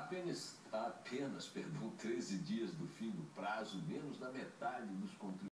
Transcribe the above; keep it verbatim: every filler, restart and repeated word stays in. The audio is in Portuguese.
apenas, a apenas perdão, treze dias do fim do prazo, menos da metade dos contribuintes